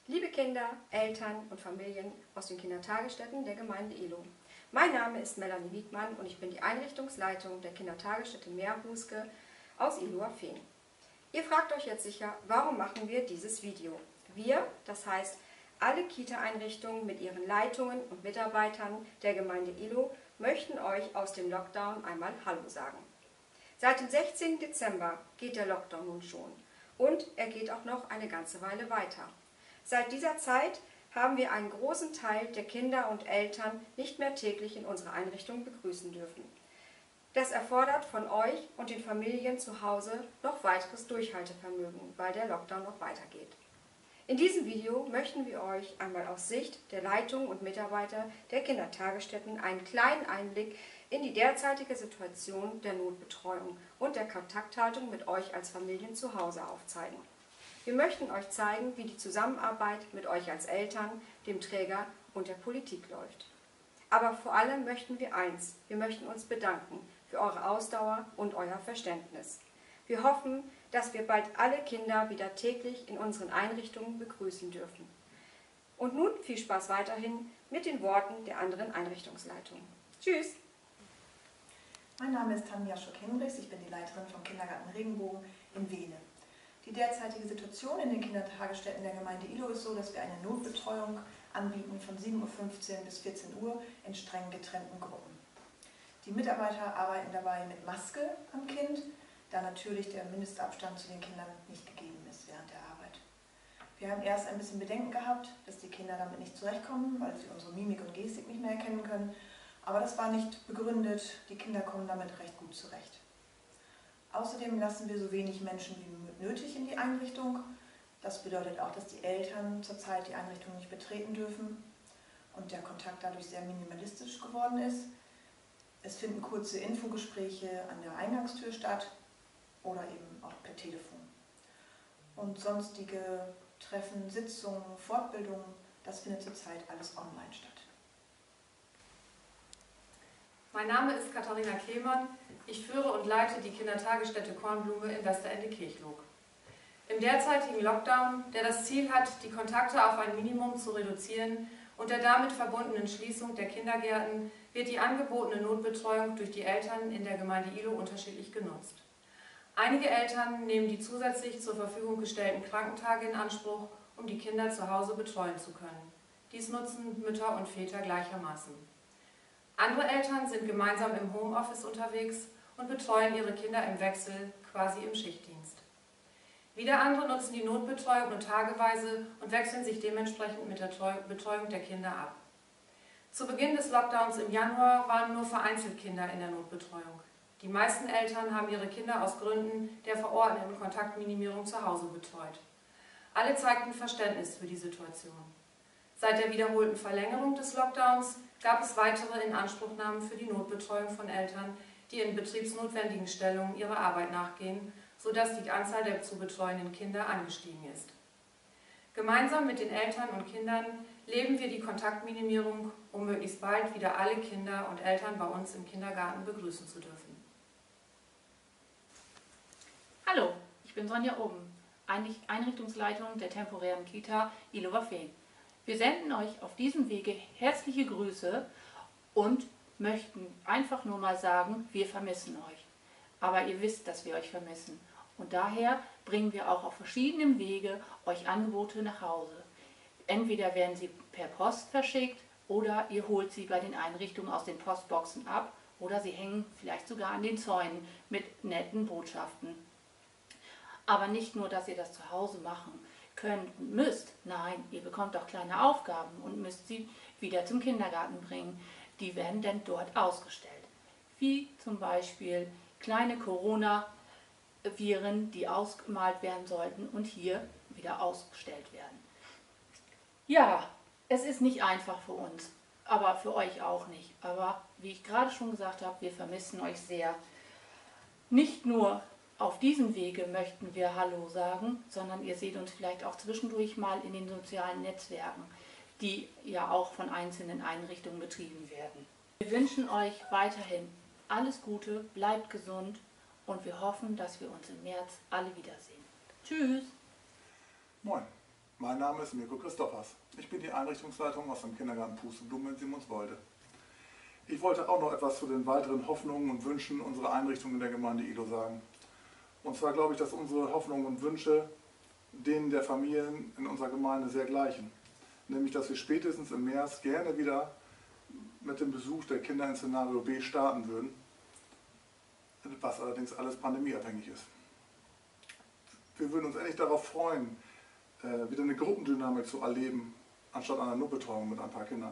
Liebe Kinder, Eltern und Familien aus den Kindertagesstätten der Gemeinde Ihlow. Mein Name ist Melanie Wiedmann und ich bin die Einrichtungsleitung der Kindertagesstätte Meerbuske aus Ihlower-Fehn. Ihr fragt euch jetzt sicher, warum machen wir dieses Video? Wir, das heißt alle Kita-Einrichtungen mit ihren Leitungen und Mitarbeitern der Gemeinde Ihlow, möchten euch aus dem Lockdown einmal Hallo sagen. Seit dem 16. Dezember geht der Lockdown nun schon und er geht auch noch eine ganze Weile weiter. Seit dieser Zeit haben wir einen großen Teil der Kinder und Eltern nicht mehr täglich in unserer Einrichtung begrüßen dürfen. Das erfordert von euch und den Familien zu Hause noch weiteres Durchhaltevermögen, weil der Lockdown noch weitergeht. In diesem Video möchten wir euch einmal aus Sicht der Leitung und Mitarbeiter der Kindertagesstätten einen kleinen Einblick in die derzeitige Situation der Notbetreuung und der Kontakthaltung mit euch als Familien zu Hause aufzeigen. Wir möchten euch zeigen, wie die Zusammenarbeit mit euch als Eltern, dem Träger und der Politik läuft. Aber vor allem möchten wir eins: Wir möchten uns bedanken für eure Ausdauer und euer Verständnis. Wir hoffen, dass wir bald alle Kinder wieder täglich in unseren Einrichtungen begrüßen dürfen. Und nun viel Spaß weiterhin mit den Worten der anderen Einrichtungsleitungen. Tschüss! Mein Name ist Tanja Schock-Hinrichs, ich bin die Leiterin vom Kindergarten Regenbogen in Wehne. Die derzeitige Situation in den Kindertagesstätten der Gemeinde Ihlow ist so, dass wir eine Notbetreuung anbieten von 7:15 Uhr bis 14 Uhr in streng getrennten Gruppen. Die Mitarbeiter arbeiten dabei mit Maske am Kind, da natürlich der Mindestabstand zu den Kindern nicht gegeben ist während der Arbeit. Wir haben erst ein bisschen Bedenken gehabt, dass die Kinder damit nicht zurechtkommen, weil sie unsere Mimik und Gestik nicht mehr erkennen können, aber das war nicht begründet, die Kinder kommen damit recht gut zurecht. Außerdem lassen wir so wenig Menschen wie nötig in die Einrichtung. Das bedeutet auch, dass die Eltern zurzeit die Einrichtung nicht betreten dürfen und der Kontakt dadurch sehr minimalistisch geworden ist. Es finden kurze Infogespräche an der Eingangstür statt oder eben auch per Telefon. Und sonstige Treffen, Sitzungen, Fortbildungen, das findet zurzeit alles online statt. Mein Name ist Katharina Klemann. Ich führe und leite die Kindertagesstätte Kornblume in Westerende-Kirchloh. Im derzeitigen Lockdown, der das Ziel hat, die Kontakte auf ein Minimum zu reduzieren und der damit verbundenen Schließung der Kindergärten, wird die angebotene Notbetreuung durch die Eltern in der Gemeinde Ihlow unterschiedlich genutzt. Einige Eltern nehmen die zusätzlich zur Verfügung gestellten Krankentage in Anspruch, um die Kinder zu Hause betreuen zu können. Dies nutzen Mütter und Väter gleichermaßen. Andere Eltern sind gemeinsam im Homeoffice unterwegs und betreuen ihre Kinder im Wechsel, quasi im Schichtdienst. Wieder andere nutzen die Notbetreuung nur tageweise und wechseln sich dementsprechend mit der Betreuung der Kinder ab. Zu Beginn des Lockdowns im Januar waren nur vereinzelt Kinder in der Notbetreuung. Die meisten Eltern haben ihre Kinder aus Gründen der verordneten Kontaktminimierung zu Hause betreut. Alle zeigten Verständnis für die Situation. Seit der wiederholten Verlängerung des Lockdowns gab es weitere Inanspruchnahmen für die Notbetreuung von Eltern, die in betriebsnotwendigen Stellungen ihrer Arbeit nachgehen, sodass die Anzahl der zu betreuenden Kinder angestiegen ist. Gemeinsam mit den Eltern und Kindern leben wir die Kontaktminimierung, um möglichst bald wieder alle Kinder und Eltern bei uns im Kindergarten begrüßen zu dürfen. Hallo, ich bin Sonja Oben, Einrichtungsleitung der temporären Kita Ihlower-Fehn. Wir senden euch auf diesem Wege herzliche Grüße und möchten einfach nur mal sagen, wir vermissen euch. Aber ihr wisst, dass wir euch vermissen. Und daher bringen wir auch auf verschiedenem Wege euch Angebote nach Hause. Entweder werden sie per Post verschickt oder ihr holt sie bei den Einrichtungen aus den Postboxen ab oder sie hängen vielleicht sogar an den Zäunen mit netten Botschaften. Aber nicht nur, dass ihr das zu Hause machen könnt und müsst. Nein, ihr bekommt auch kleine Aufgaben und müsst sie wieder zum Kindergarten bringen. Die werden dann dort ausgestellt. Wie zum Beispiel kleine Corona-Viren, die ausgemalt werden sollten und hier wieder ausgestellt werden. Ja, es ist nicht einfach für uns, aber für euch auch nicht. Aber wie ich gerade schon gesagt habe, wir vermissen euch sehr. Nicht nur auf diesem Wege möchten wir Hallo sagen, sondern ihr seht uns vielleicht auch zwischendurch mal in den sozialen Netzwerken, die ja auch von einzelnen Einrichtungen betrieben werden. Wir wünschen euch weiterhin alles Gute, bleibt gesund und wir hoffen, dass wir uns im März alle wiedersehen. Tschüss! Moin, Mein Name ist Mirko Christophers. Ich bin die Einrichtungsleitung aus dem Kindergarten Pusteblume in Simonswolde. Ich wollte auch noch etwas zu den weiteren Hoffnungen und Wünschen unserer Einrichtung in der Gemeinde Ihlow sagen. Und zwar glaube ich, dass unsere Hoffnungen und Wünsche denen der Familien in unserer Gemeinde sehr gleichen. Nämlich, dass wir spätestens im März gerne wieder mit dem Besuch der Kinder in Szenario B starten würden, was allerdings alles pandemieabhängig ist. Wir würden uns endlich darauf freuen, wieder eine Gruppendynamik zu erleben, anstatt einer Notbetreuung mit ein paar Kindern.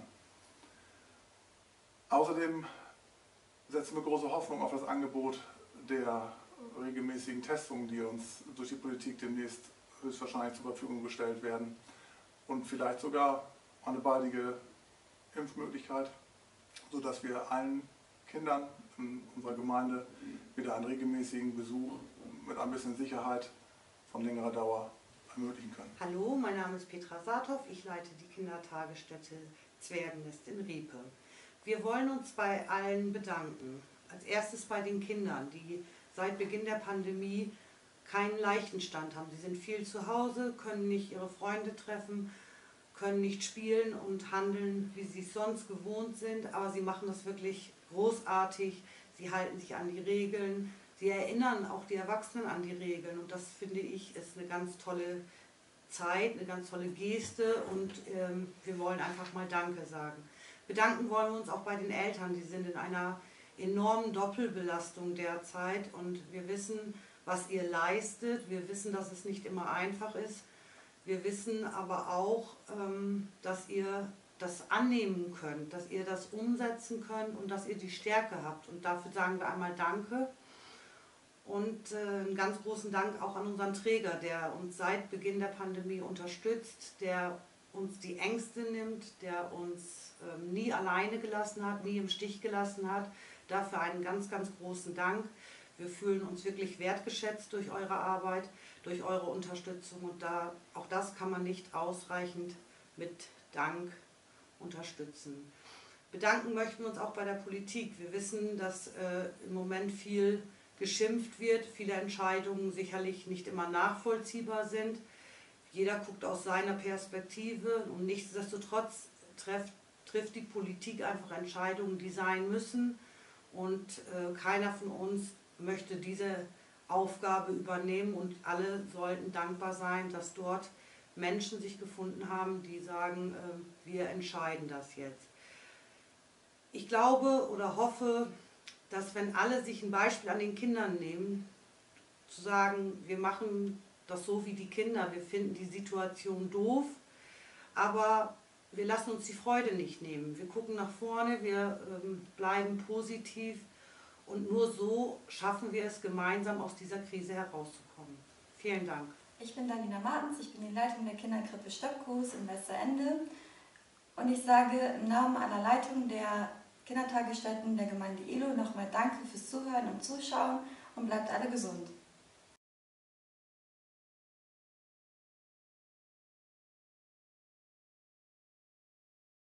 Außerdem setzen wir große Hoffnung auf das Angebot der regelmäßigen Testungen, die uns durch die Politik demnächst höchstwahrscheinlich zur Verfügung gestellt werden und vielleicht sogar eine baldige Impfmöglichkeit, sodass wir allen Kindern in unserer Gemeinde wieder einen regelmäßigen Besuch mit ein bisschen Sicherheit von längerer Dauer ermöglichen können. Hallo, mein Name ist Petra Saathoff, ich leite die Kindertagesstätte Zwergennest in Riepe. Wir wollen uns bei allen bedanken. Als erstes bei den Kindern, die seit Beginn der Pandemie keinen leichten Stand haben. Sie sind viel zu Hause, können nicht ihre Freunde treffen, können nicht spielen und handeln, wie sie es sonst gewohnt sind, aber sie machen das wirklich großartig. Sie halten sich an die Regeln, sie erinnern auch die Erwachsenen an die Regeln und das finde ich ist eine ganz tolle Zeit, eine ganz tolle Geste und wir wollen einfach mal Danke sagen. Bedanken wollen wir uns auch bei den Eltern, die sind in einer enormen Doppelbelastung derzeit und wir wissen, was ihr leistet, wir wissen, dass es nicht immer einfach ist, wir wissen aber auch, dass ihr das annehmen könnt, dass ihr das umsetzen könnt und dass ihr die Stärke habt und dafür sagen wir einmal Danke und einen ganz großen Dank auch an unseren Träger, der uns seit Beginn der Pandemie unterstützt, der uns die Ängste nimmt, der uns nie alleine gelassen hat, nie im Stich gelassen hat. Dafür einen ganz, ganz großen Dank. Wir fühlen uns wirklich wertgeschätzt durch eure Arbeit, durch eure Unterstützung und auch das kann man nicht ausreichend mit Dank unterstützen. Bedanken möchten wir uns auch bei der Politik. Wir wissen, dass im Moment viel geschimpft wird, viele Entscheidungen sicherlich nicht immer nachvollziehbar sind. Jeder guckt aus seiner Perspektive und nichtsdestotrotz trifft die Politik einfach Entscheidungen, die sein müssen und keiner von uns möchte diese Aufgabe übernehmen und alle sollten dankbar sein, dass dort Menschen sich gefunden haben, die sagen, wir entscheiden das jetzt. Ich glaube oder hoffe, dass wenn alle sich ein Beispiel an den Kindern nehmen, zu sagen, wir machen das so wie die Kinder, wir finden die Situation doof, aber wir lassen uns die Freude nicht nehmen. Wir gucken nach vorne, wir bleiben positiv und nur so schaffen wir es, gemeinsam aus dieser Krise herauszukommen. Vielen Dank. Ich bin Danina Martens, ich bin die Leitung der Kinderkrippe Stöckhuus in Westerende und ich sage im Namen aller Leitung der Kindertagesstätten der Gemeinde Ihlow nochmal Danke fürs Zuhören und Zuschauen und bleibt alle gesund.